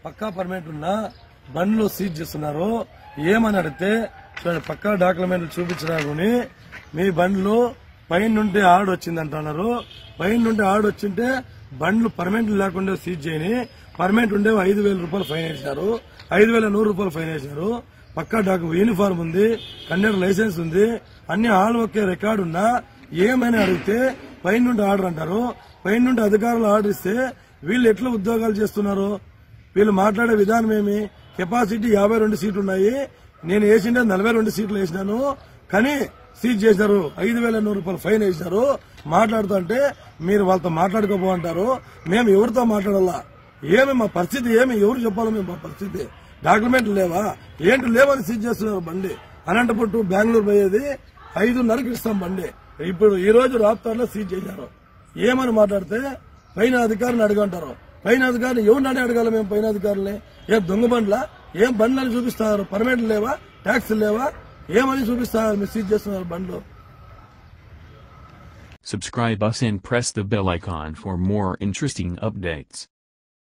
పక్కా permit ఉన్న బండ్లు seize చేస్తున్నారు. ఏమని అడిగితే పక్కా డాక్యుమెంట్లు చూపించినారు. మీ బండ్లు పైన నుండి ఆర్డర్ వచ్చింది అంటున్నారు. పైన నుండి ఆర్డర్ వచ్చింటే బండ్లు పర్మిట్ లేకుండా సీజ్ చేయని, పర్మిట్ ఉండే 5,000 రూపాయలు ఫైన్ వేసినారు. 5,100 రూపాయలు ఫైన్ వేసినారు. పక్కా యూనిఫామ్ ఉంది, కండక్టర్ లైసెన్స్ ఉంది, అన్ని ఆల్ ఒకే రికార్డు ఉన్నా ఏమైనా అడిగితే పైన నుండి ఆర్డర్ అంటారు. పైన నుండి అధికారులు ఆర్డర్ ఇస్తే వీళ్ళు ఎట్లా ఉద్యోగాలు చేస్తున్నారు? వీళ్ళు మాట్లాడే విధానం ఏమి? కెపాసిటీ 52 సీట్లు ఉన్నాయి, నేను వేసిండే 42 సీట్లు వేసినాను, కానీ సీజ్ చేశారు. 5,100 రూపాయలు ఫైన్ వేసినారు. మాట్లాడుతుంటే మీరు వాళ్ళతో మాట్లాడుకోబోంటారు. మేము ఎవరితో మాట్లాడాలా? ఏమి మా పరిస్థితి ఏమి? ఎవరు చెప్పాలో మేము మా పరిస్థితి? డాక్యుమెంట్లు లేవా? ఏంటి లేవని సీజ్ చేస్తున్నారు బండి. అనంతపురం టు బెంగళూరు పోయేది 5:30కి ఇస్తాం బండి. ఇప్పుడు ఈ రోజు రాప్తాడులో సీజ్ చేశారు. ఏమని మాట్లాడితే పైన అధికారులను అడగంటారు. పైన అధికారులు ఎవరిని అడగాలి మేము? పైన అధికారులే ఏం దొంగ బండ్లా? ఏం బండ్లని చూపిస్తారు? పర్మిట్లు లేవా? ట్యాక్సులు లేవా? ఏమని చూపిస్తారు? మీరు సీజ్ చేస్తున్నారు బండ్లు. Subscribe us and press the bell icon for more interesting updates.